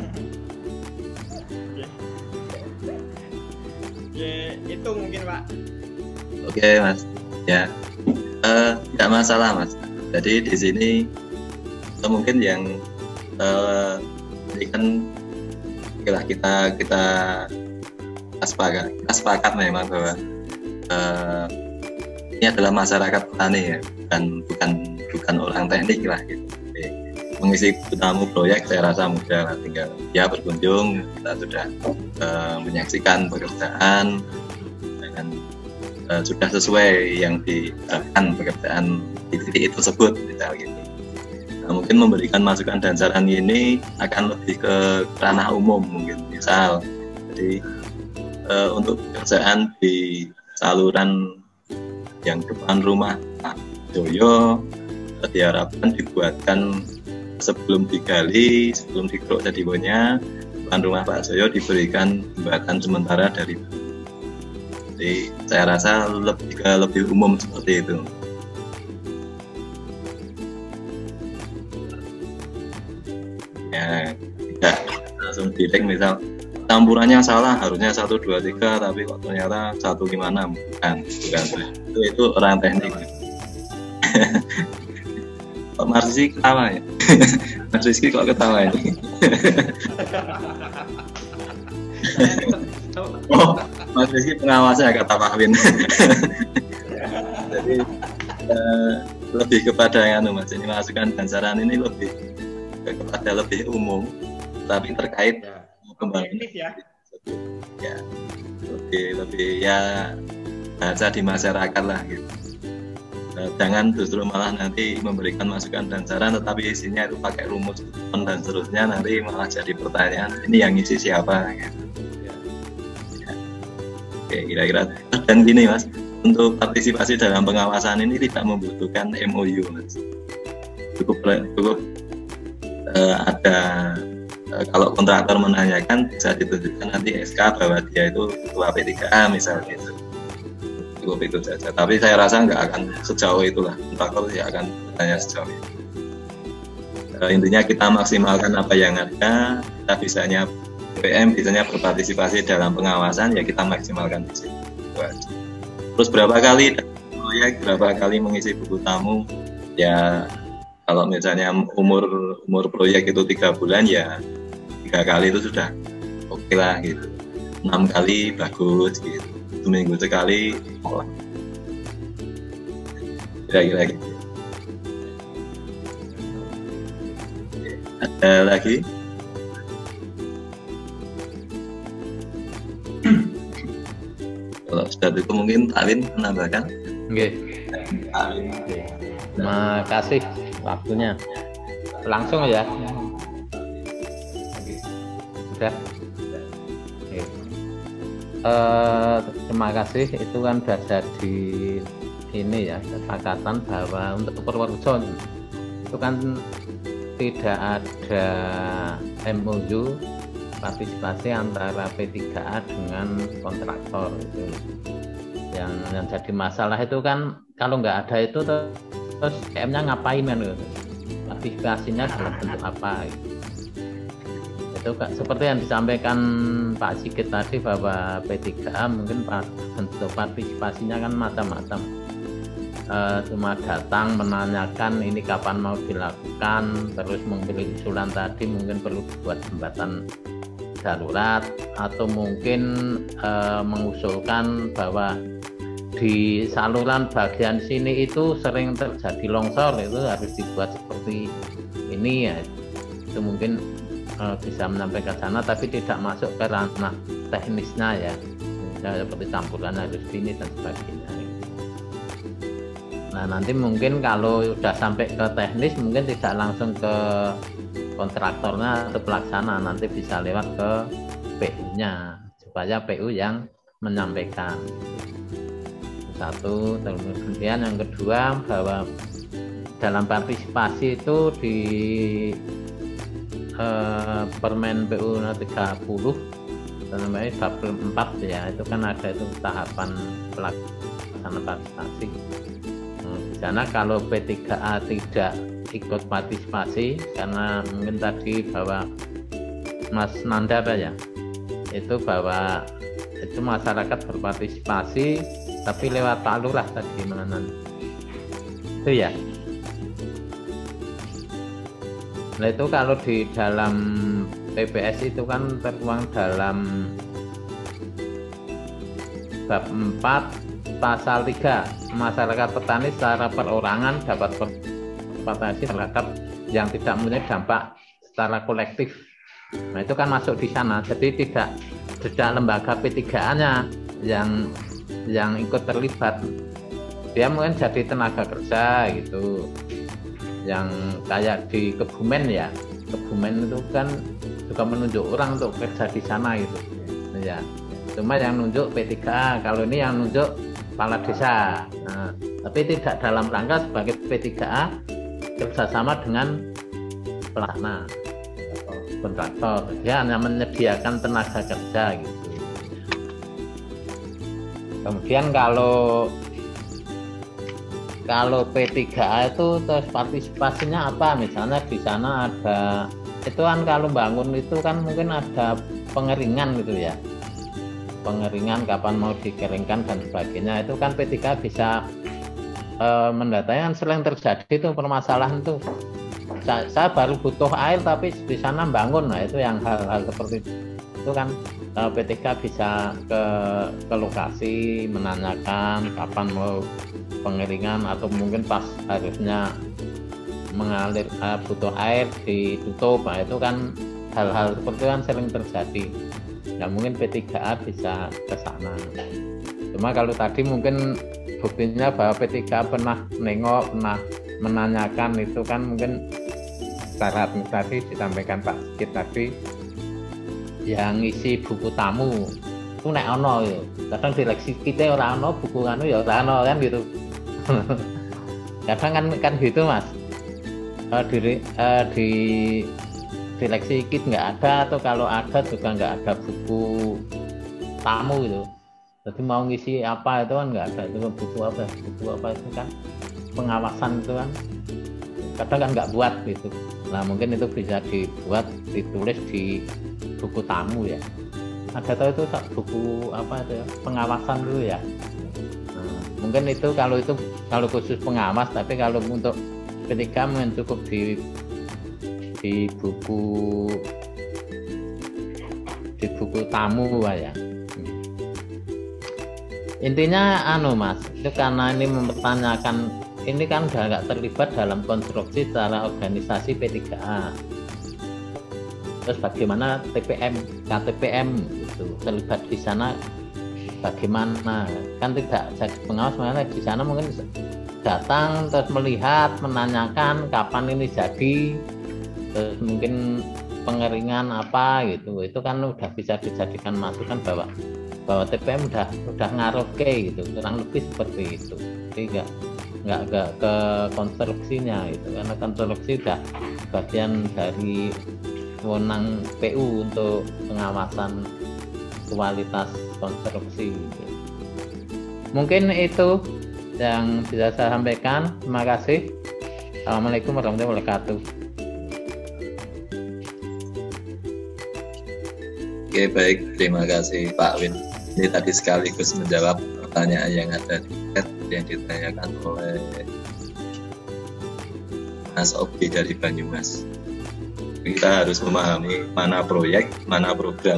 Ya, itu mungkin Pak. Oke Mas, ya uh, tidak masalah Mas. Jadi di sini uh, mungkin yang uh, ini kan kita kita sepakat kita sepakat memang bahwa uh, ini adalah masyarakat petani ya, bukan bukan bukan orang teknik lah gitu. Jadi, mengisi tamu proyek saya rasa mudah, tinggal ya berkunjung, kita sudah uh, menyaksikan pekerjaan dan uh, sudah sesuai yang diharapkan pekerjaan di titik itu tersebut misalnya gitu. Nah, mungkin memberikan masukan dan saran ini akan lebih ke ranah umum mungkin, misal jadi e, untuk pekerjaan di saluran yang depan rumah Pak Joyo e, diharapkan dibuatkan sebelum digali, sebelum dikeruk sedimennya, depan rumah Pak Joyo diberikan jembatan sementara dari. Jadi saya rasa lebih ke lebih umum seperti itu. Ya, tidak langsung direct misal campurannya salah harusnya satu dua tiga tapi kok ternyata satu lima enam bukan bukan itu, itu orang teknik. Kok Mas Rizky ketawa ya? Mas Rizky kok ketawa ini? Oh, Mas Rizky pengawasnya kata Pak Win. Jadi eh, lebih kepada yang Mas ini masukan dan saran ini lebih kepada lebih umum, tapi terkait ya, pembangunan ya. ya lebih lebih ya bahasa di masyarakat lah gitu. Jangan justru malah nanti memberikan masukan dan saran tetapi isinya itu pakai rumus dan seterusnya, nanti malah jadi pertanyaan ini yang isi siapa gitu. Ya. Oke, kira-kira dan gini Mas, untuk partisipasi dalam pengawasan ini tidak membutuhkan M O U Mas, cukup cukup Uh, ada uh, kalau kontraktor menanyakan bisa ditunjukkan nanti S K bahwa dia itu ketua P tiga A misalnya gitu. Cukup itu saja, tapi saya rasa nggak akan sejauh itulah, kontraktor tidak akan bertanya sejauh itu. Uh, intinya kita maksimalkan apa yang ada, kita bisanya P M bisanya berpartisipasi dalam pengawasan ya kita maksimalkan di situ. Terus berapa kali proyek, berapa kali mengisi buku tamu ya. Kalau misalnya umur umur proyek itu tiga bulan ya tiga kali itu sudah oke okay lah gitu, enam kali bagus gitu, seminggu sekali olah kira-kira gitu. Ada lagi? Kalau sudah itu mungkin Alin menambahkan. Oke. Terima kasih waktunya. Langsung ya. Sudah. Oke. Uh, terima kasih. Itu kan sudah jadi ini ya kesepakatan bahwa untuk Purworejo itu kan tidak ada M O U partisipasi antara P tiga A dengan kontraktor itu. Yang yang jadi masalah itu kan kalau nggak ada itu terus P M-nya ngapain kan gitu. Partisipasinya dalam bentuk apa gitu. Itu seperti yang disampaikan Pak Sigit tadi bahwa P tiga A mungkin bentuk partisipasinya kan macam-macam. E, cuma datang menanyakan ini kapan mau dilakukan, terus memberi usulan tadi mungkin perlu buat jembatan darurat, atau mungkin e, mengusulkan bahwa di saluran bagian sini itu sering terjadi longsor, itu harus dibuat seperti ini ya. Itu mungkin e, bisa menyampaikan sana, tapi tidak masuk ke ranah teknisnya ya, ya seperti campuran harus ini dan sebagainya. Nah nanti mungkin kalau sudah sampai ke teknis mungkin tidak langsung ke kontraktornya atau pelaksana, nanti bisa lewat ke P U-nya supaya P U yang menyampaikan. Satu, kemudian yang kedua bahwa dalam partisipasi itu di eh, Permen P U tiga puluh namanya bab empat ya, itu kan ada itu tahapan pelaksanaan partisipasi. Nah, di sana kalau P tiga A tidak ikut partisipasi karena mungkin tadi bahwa Mas Nanda apa ya, itu bahwa itu masyarakat berpartisipasi tapi lewat Pak Lurah tadi mana itu ya. Nah itu kalau di dalam P P S itu kan tertuang dalam bab empat pasal tiga, masyarakat petani secara perorangan dapat berpartisipasi terhadap yang tidak mempunyai dampak secara kolektif. Nah itu kan masuk di sana, jadi tidak tidak lembaga P tiga A-nya yang yang ikut terlibat. Dia mungkin jadi tenaga kerja gitu, yang kayak di Kebumen ya, Kebumen itu kan juga menunjuk orang untuk kerja di sana gitu ya. Cuma yang nunjuk P tiga A, kalau ini yang nunjuk kepala desa. Nah, tapi tidak dalam rangka sebagai P tiga A kerjasama dengan pelaksana kontraktor. Dia hanya menyediakan tenaga kerja gitu. Kemudian kalau kalau P tiga A itu terus partisipasinya apa? Misalnya di sana ada itu kan kalau bangun itu kan mungkin ada pengeringan gitu ya. Pengeringan kapan mau dikeringkan dan sebagainya, itu kan P tiga A bisa e, mendatangi. Kan sering terjadi itu permasalahan itu. Saya, saya baru butuh air tapi di sana bangun, nah itu yang hal-hal seperti itu, itu kan e, P tiga A bisa ke ke lokasi menanyakan kapan mau pengeringan, atau mungkin pas harusnya mengalir e, butuh air ditutup. Nah itu kan hal-hal seperti itu kan sering terjadi. Ya mungkin P tiga A bisa ke sana. Cuma kalau tadi mungkin buktinya bahwa P tiga A pernah nengok, pernah menanyakan, itu kan mungkin secara administrasi disampaikan Pak Sigit tadi, yang isi buku tamu itu nek ono ya. Kadang direksi kita ora ono, buku anu ya ora ono kan gitu. Kadang kan kan gitu Mas. Uh, di uh, di seleksi kit nggak ada, atau kalau ada juga nggak ada buku tamu gitu. Jadi mau ngisi apa itu kan nggak ada, itu buku apa buku apa itu kan pengawasan itu kan kadang kan nggak buat gitu. Nah mungkin itu bisa dibuat, ditulis di buku tamu ya. Ada tahu itu buku apa itu ya, pengawasan dulu ya. Nah, mungkin itu kalau itu kalau khusus pengawas, tapi kalau untuk ketika mungkin cukup di di buku di buku tamu ya. Intinya anu Mas, itu karena ini mempertanyakan, ini kan udah nggak terlibat dalam konstruksi secara organisasi P tiga A. Terus bagaimana T P M, K T P M itu terlibat di sana bagaimana? Kan tidak jadi pengawas, mana di sana mungkin datang terus melihat, menanyakan kapan ini jadi, terus mungkin pengeringan apa gitu, itu kan udah bisa dijadikan masukan bahwa bahwa T P M udah udah ngaruh ke gitu, kurang lebih seperti itu. Jadi nggak nggak nggak ke konstruksinya itu, karena konstruksi udah bagian dari wewenang P U untuk pengawasan kualitas konstruksi gitu. Mungkin itu yang bisa saya sampaikan. Terima kasih. Assalamualaikum warahmatullahi wabarakatuh. Oke, baik, terima kasih Pak Win. Ini tadi sekaligus menjawab pertanyaan yang ada di chat yang ditanyakan oleh Mas Obi dari Banyumas. Kita harus memahami mana proyek, mana program.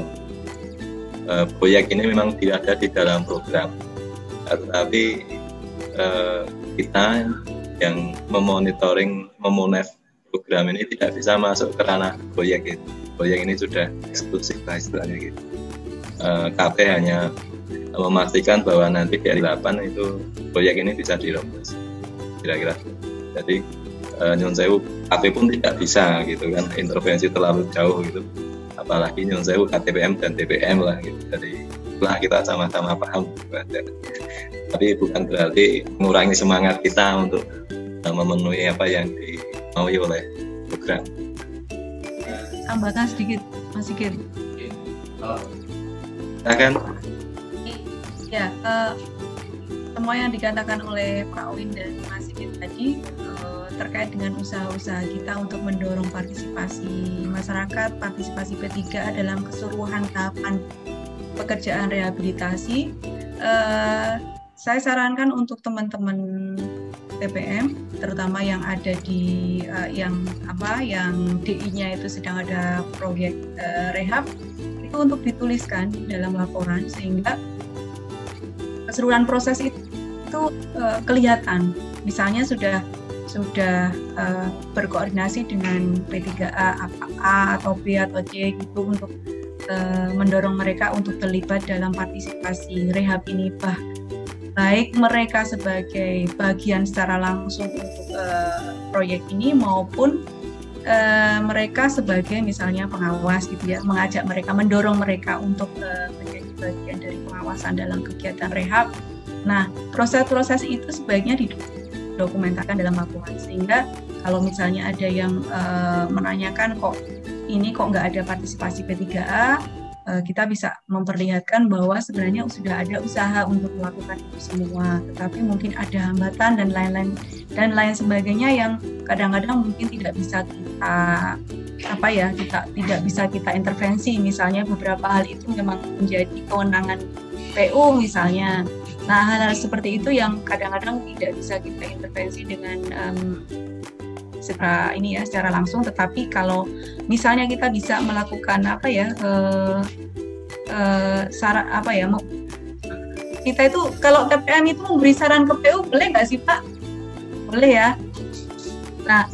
E, proyek ini memang tidak ada di dalam program, tetapi e, kita yang memonitoring, memonef program ini tidak bisa masuk ke ranah proyek itu. Proyek ini sudah eksklusif lah istilahnya gitu. E, K P hanya memastikan bahwa nanti di hari delapan itu proyek ini bisa dirombos kira-kira. Jadi e, nyun sewu K P pun tidak bisa gitu kan, intervensi terlalu jauh gitu, apalagi nyun sewu K T P M dan T P M lah gitu. Jadi lah kita sama-sama paham gitu. Tapi bukan berarti mengurangi semangat kita untuk e, memenuhi apa yang dimaui oleh program. Tambahkan sedikit Mas Sigit. Oh. Silakan. Ya, uh, semua yang dikatakan oleh Pak Win dan Mas Sigit tadi uh, terkait dengan usaha-usaha kita untuk mendorong partisipasi masyarakat, partisipasi P tiga A dalam keseluruhan tahapan pekerjaan rehabilitasi. Uh, saya sarankan untuk teman-teman T P M, terutama yang ada di uh, yang apa, yang D I-nya itu sedang ada proyek uh, rehab, itu untuk dituliskan dalam laporan sehingga keseluruhan proses itu, itu uh, kelihatan. Misalnya sudah sudah uh, berkoordinasi dengan P tiga A, A atau B atau C gitu untuk uh, mendorong mereka untuk terlibat dalam partisipasi rehab ini, bah baik mereka sebagai bagian secara langsung untuk uh, proyek ini maupun uh, mereka sebagai misalnya pengawas gitu ya, mengajak mereka, mendorong mereka untuk uh, menjadi bagian dari pengawasan dalam kegiatan rehab. Nah, proses-proses itu sebaiknya didokumentasikan dalam laporan sehingga kalau misalnya ada yang uh, menanyakan kok ini kok nggak ada partisipasi P tiga A, kita bisa memperlihatkan bahwa sebenarnya sudah ada usaha untuk melakukan itu semua, tetapi mungkin ada hambatan dan lain-lain dan lain sebagainya yang kadang-kadang mungkin tidak bisa kita apa ya kita tidak bisa kita intervensi. Misalnya beberapa hal itu memang menjadi kewenangan P U misalnya. Nah, hal-hal seperti itu yang kadang-kadang tidak bisa kita intervensi dengan um, secara ini ya secara langsung, tetapi kalau misalnya kita bisa melakukan apa ya uh, uh, saran apa ya mau kita itu kalau T P M itu memberi saran ke P U boleh nggak sih Pak? Boleh ya. Nah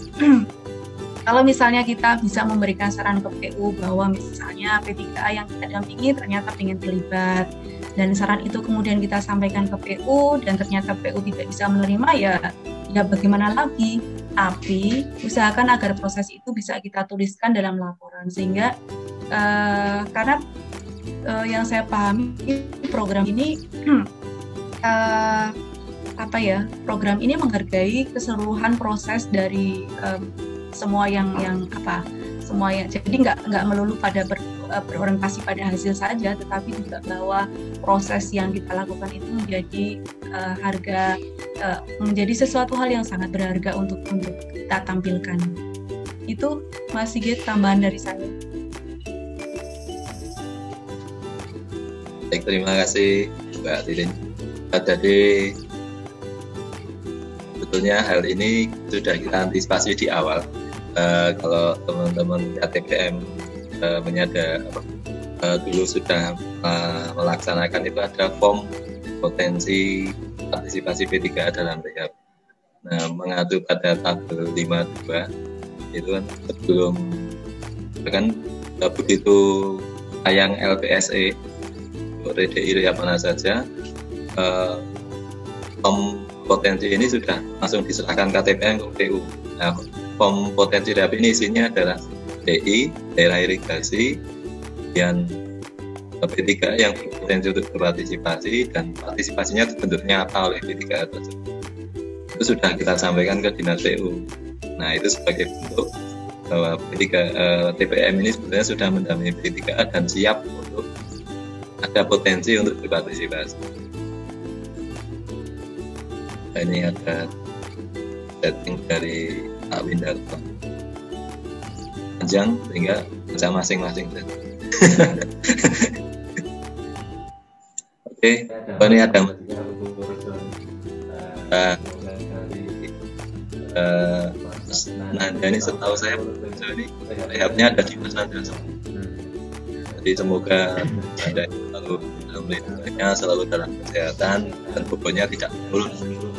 kalau misalnya kita bisa memberikan saran ke P U bahwa misalnya P tiga A yang kita dampingi ternyata ingin terlibat dan saran itu kemudian kita sampaikan ke P U dan ternyata P U tidak bisa menerima, ya ya bagaimana lagi? Tapi usahakan agar proses itu bisa kita tuliskan dalam laporan sehingga uh, karena uh, yang saya pahami program ini uh, apa ya program ini menghargai keseluruhan proses dari um, semua yang yang apa semua yang jadi nggak nggak melulu pada ber, uh, berorientasi pada hasil saja, tetapi juga bahwa proses yang kita lakukan itu menjadi uh, harga uh, menjadi sesuatu hal yang sangat berharga untuk untuk kita tampilkan. Itu Mas Sigit tambahan dari saya. Baik, terima kasih Mbak Tirin. Jadi sebetulnya hal ini sudah kita antisipasi di awal. Uh, kalau teman-teman K T P M uh, menyadar uh, dulu sudah uh, melaksanakan itu ada form potensi partisipasi P tiga A dalam rehab. Nah, mengacu pada tabel lima puluh dua itu kan sebelum kan begitu tayang L P S E R D I rehab mana saja, uh, form potensi ini sudah langsung diserahkan K T P M ke P U. Nah, form potensi rehab ini isinya adalah D I, daerah irigasi, dan P tiga A yang berpotensi untuk berpartisipasi dan partisipasinya bentuknya apa oleh P tiga A tersebut. Itu sudah kita sampaikan ke Dinas P U. Nah, itu sebagai bentuk bahwa P tiga A, T P M ini sebenarnya sudah mendampingi P tiga A dan siap untuk ada potensi untuk berpartisipasi. ini ada setting dari Pak Windarto panjang sehingga bisa masing-masing. Oke, ini ada uh, uh, nah ini setahu saya ini rehabnya ada di Mas Nanda. Jadi semoga Anda selalu dalam lindungannya, selalu dalam kesehatan dan pokoknya tidak turun.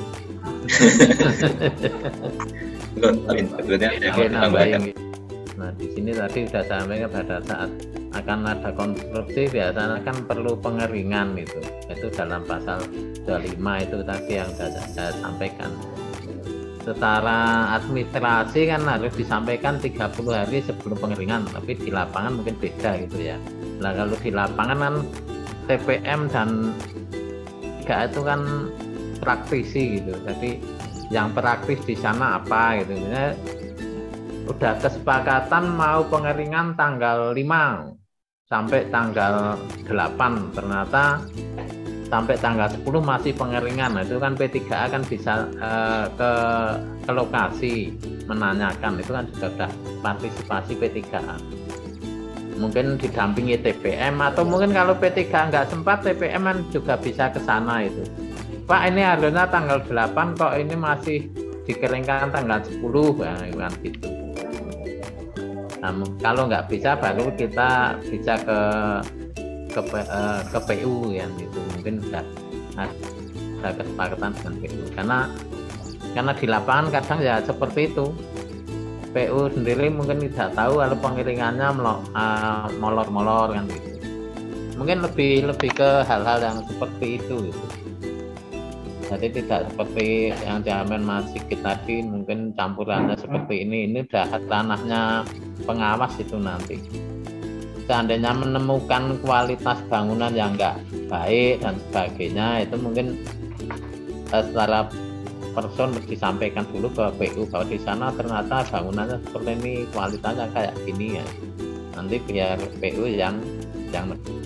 Nah di sini tadi sudah sampaikan pada saat akan ada konstruksi biasanya kan perlu pengeringan itu itu dalam pasal dua puluh lima itu tadi yang sudah saya sampaikan. Secara administrasi kan harus disampaikan tiga puluh hari sebelum pengeringan, tapi di lapangan mungkin beda gitu ya. Nah kalau di lapangan kan T P M dan tiga itu kan praktisi gitu, jadi yang praktis di sana apa gitu. Misalnya udah kesepakatan mau pengeringan tanggal lima sampai tanggal delapan, ternyata sampai tanggal sepuluh masih pengeringan. Nah, itu kan P tiga A kan bisa uh, ke, ke lokasi menanyakan, itu kan juga sudah partisipasi P tiga A. Mungkin didampingi T P M atau mungkin kalau P tiga A nggak sempat, T P M kan juga bisa ke sana itu. Pak ini harusnya tanggal delapan kok ini masih dikeringkan tanggal sepuluh, ya, kan gitu. Nah, kalau nggak bisa baru kita bisa ke ke, uh, ke P U yang itu mungkin sudah ada kesepakatan dengan P U karena karena di lapangan kadang ya seperti itu. P U sendiri mungkin tidak tahu kalau pengiringannya uh, molor-molor kan gitu. Mungkin lebih lebih ke hal-hal yang seperti itu gitu. Jadi tidak seperti yang diamen Mas Sigit tadi, mungkin campurannya seperti ini. Ini udah ranahnya pengawas itu nanti. Seandainya menemukan kualitas bangunan yang enggak baik dan sebagainya, itu mungkin eh, secara person disampaikan dulu ke P U bahwa di sana ternyata bangunannya seperti ini, kualitasnya kayak gini ya. Nanti biar P U yang yang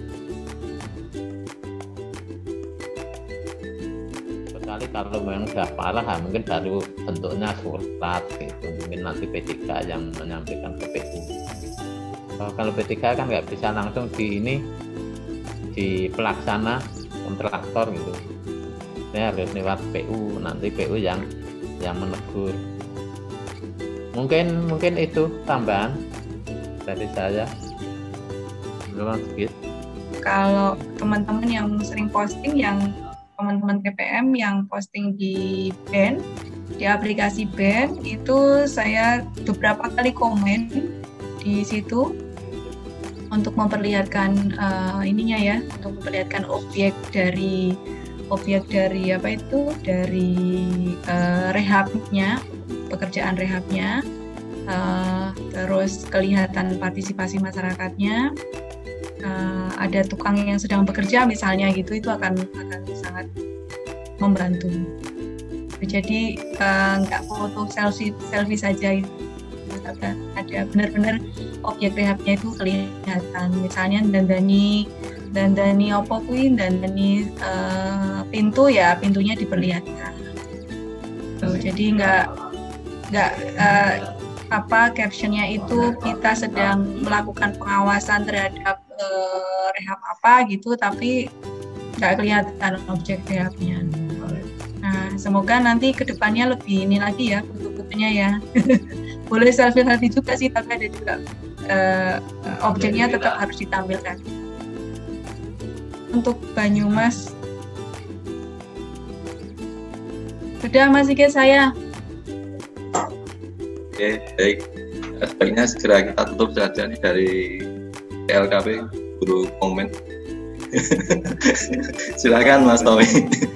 kecuali kalau memang sudah parah ya, mungkin baru bentuknya surat gitu, mungkin nanti P tiga yang menyampaikan ke P U. Kalau P tiga kan nggak bisa langsung di ini di pelaksana kontraktor gitu, saya harus lewat P U, nanti P U yang yang menegur. Mungkin mungkin itu tambahan dari saya. Belum sedikit. Kalau teman-teman yang sering posting, yang teman-teman T P M yang posting di B E N, di aplikasi B E N itu saya beberapa kali komen di situ untuk memperlihatkan uh, ininya ya, untuk memperlihatkan objek dari objek dari apa itu dari uh, rehabnya, pekerjaan rehabnya, uh, terus kelihatan partisipasi masyarakatnya. Uh, ada tukang yang sedang bekerja misalnya gitu, itu akan akan sangat membantu. Jadi nggak uh, foto selfie selfie saja itu, ada, ada benar-benar objek rehabnya itu kelihatan. Misalnya dandani dandani apa kuwi, dandani uh, pintu ya, pintunya diperlihatkan. Tuh, jadi nggak nggak uh, apa captionnya itu kita sedang melakukan pengawasan terhadap uh, rehab apa gitu, tapi nggak kelihatan objek rehabnya. Nah, semoga nanti kedepannya lebih ini lagi ya foto-fotonya ya. Boleh selfie-selfie juga sih, tapi ada juga uh, objeknya tetap harus ditampilkan. Untuk Banyumas, sudah Mas Sigit saya. Oke, baik. Sebaiknya segera kita tutup saja nih dari P L K P, guru komen. Silakan Mas Tommy.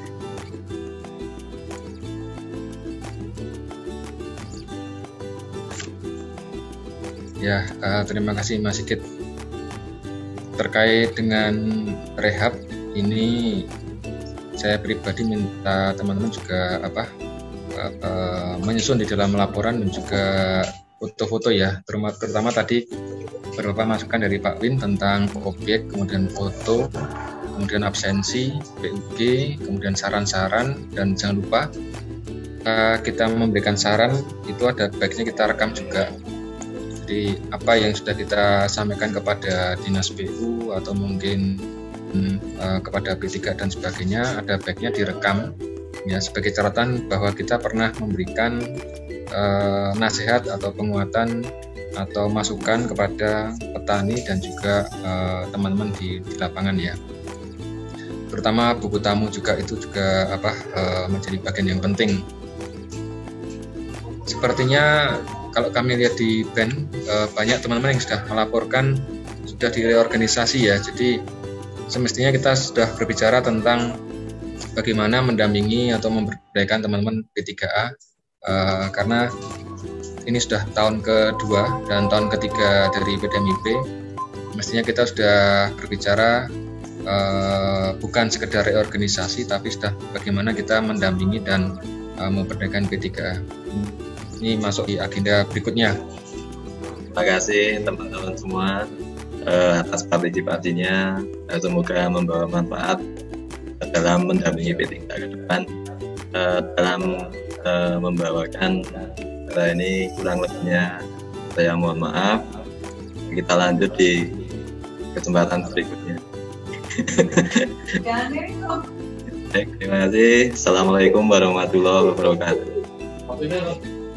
Ya, uh, terima kasih Mas Sigit. Terkait dengan rehab ini, saya pribadi minta teman-teman juga apa uh, uh, menyusun di dalam laporan dan juga foto-foto ya, terutama, terutama tadi beberapa masukan dari Pak Win tentang objek, kemudian foto, kemudian absensi, P U G, kemudian saran-saran, dan jangan lupa kita memberikan saran itu ada baiknya kita rekam juga. Jadi apa yang sudah kita sampaikan kepada Dinas B U atau mungkin uh, kepada P tiga dan sebagainya, ada baiknya direkam ya sebagai catatan bahwa kita pernah memberikan uh, nasihat atau penguatan atau masukan kepada petani dan juga teman-teman uh, di, di lapangan ya. Terutama buku tamu juga itu juga apa uh, menjadi bagian yang penting. Sepertinya kalau kami lihat di B E N uh, banyak teman-teman yang sudah melaporkan sudah direorganisasi ya. Jadi semestinya kita sudah berbicara tentang bagaimana mendampingi atau memberdayakan teman-teman P tiga A uh, karena ini sudah tahun kedua dan tahun ketiga dari P D M I P. Mestinya kita sudah berbicara uh, bukan sekedar reorganisasi, tapi sudah bagaimana kita mendampingi dan uh, memberdayakan P tiga A. Ini masuk di agenda berikutnya. Terima kasih teman-teman semua uh, atas partisipasinya. Uh, semoga membawa manfaat dalam mendampingi P tiga A ke depan, uh, dalam uh, membawakan. Nah, ini kurang lebihnya saya mohon maaf. Kita lanjut di kesempatan berikutnya. Baik, terima kasih. Assalamualaikum warahmatullahi wabarakatuh.